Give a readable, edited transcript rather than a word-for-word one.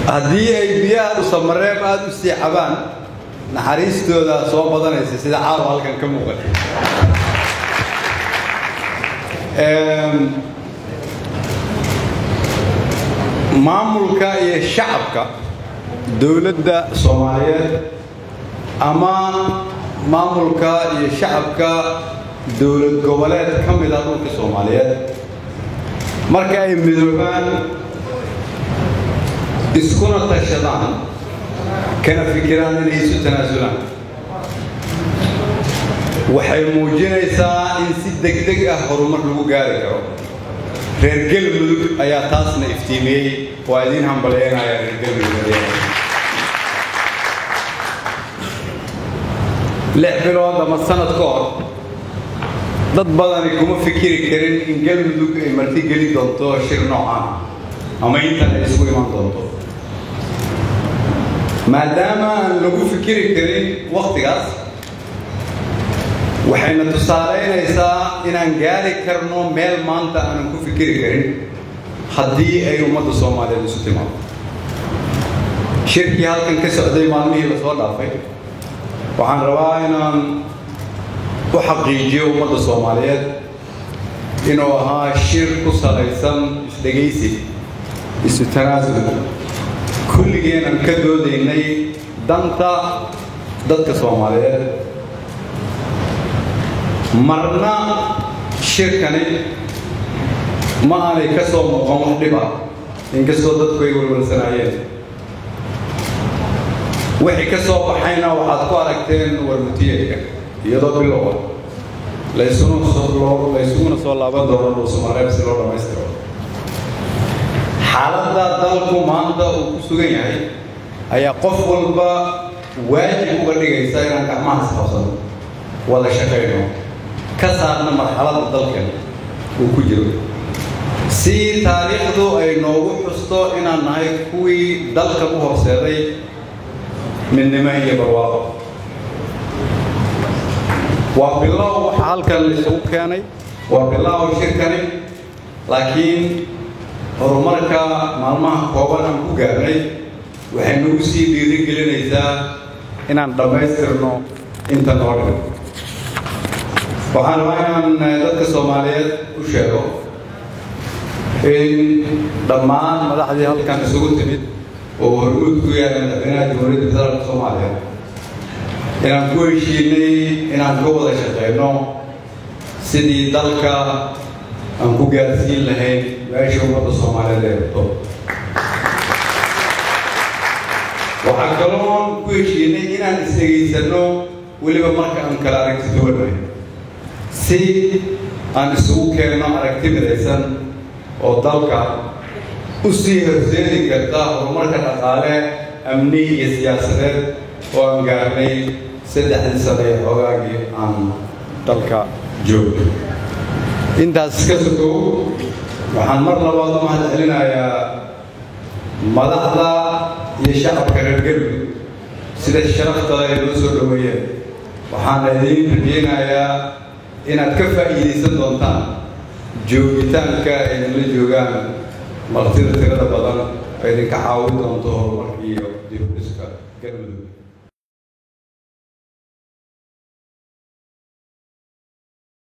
haddii ay biyaha Dhuusamareeb aad u sii cabaan naxariistooda soo badanaysa sida caawa halkan ka muuqata maamulka iyo shacabka dawladda Soomaaliyeed ama maamulka iyo shacabka dawlad goboleed ka mid ah dhulka Soomaaliyeed marka ay midoobaan iskuna tashadaan kana fikiraan inay isu tanaasulaan waxay muujinaysaa in si degdeg ah horumar lagu gaari karo reer galmudug ayaa taasna iftiimiyey waa idin hambalyeynaya reer galmudug 6 bilood ama sanad ka hor dad badani kuma fikiri karin in galmudug ay marti geli doonto shir noocan ama intan ay isku iman doonto maadaama aan lagu fikiri karin waqtigaas waxayna tusaaleynaysaa inaan gaari karno meel maanta aanan ku fikiri karin haddii ay ummadda Soomaaliyeed isu timaado shirkii halkan ka socday maalmihii la soo dhaafay waxaan rabaa inaan u xaqiijiyo ummadda Soomaaliyeed inuu ahaa shir ku salaysan isdhegaysi isu tanaasul kulligeenan ka doodaynay danta dadka Soomaaliyeed marna shirkani ma aanay ka soo muuqan wax dhib ah inkastoo dadku ay walwalsanaayeen wixii ka soo baxayna waxaad ku aragteen warmutiyeedka iyadoo bilow laysuguna soo laaban doono Dhuusamareeb si loo dhammaystiro xaaladda dalku maanta uu ku sugan yahay ayaa qof walba waajib uga dhigaysa inaan gacmaha isqabsano wada shaqayno ka saarna marxaladda dalkan uu ku jiro si taariikhdu ay noogu xusto inaan nahay kuwii dalka u horseeday midnimo iyo barwaaqo waa bilow waxa halkan la isugu keenay waa bilow shirkani laakiin horumarka maalmaha kooban aan ku gaarnay waxay nagu sii dhiirigelinaysaa inaan dhammaystirno inta noo dhan waxaan rabaa inaan dadka Soomaaliyeed u sheego in dhammaan madaxdii halkan isugu timid oo hormuud ku yahay madaxweynaha Jamhuuriyadda Federaalka Soomaaliya inaan ku heshiinay inaan ka wada shaqeyno sidii dalka aan ku gaarsiin lahayn meesha ummadda Soomaaliyeed ay rabto waxaan kaloo ku heshiinay inaan isdhegaysano weliba marka aan kala aragti duwanahay si aan isugu keenno aragti midaysan oo dalka u sii horseedi karta horumarka dhaqaale amni iyo siyaasadeed oo aan gaarnay 3 sano ee xogaagii aan dalka joogay intaas ka sokow waxaan mar labaad u mahadcelinayaa madaxda iyo shacabka reer galmudug sida sharafta ay noo soo dhaweeyeen waxaan idin rajeynayaa inaad ka faa'iidaysan doontaan joogitaanka ay la joogaan martida tirada badan ay idinka caawin doonto horumarka iyo dib u dhiska galmudug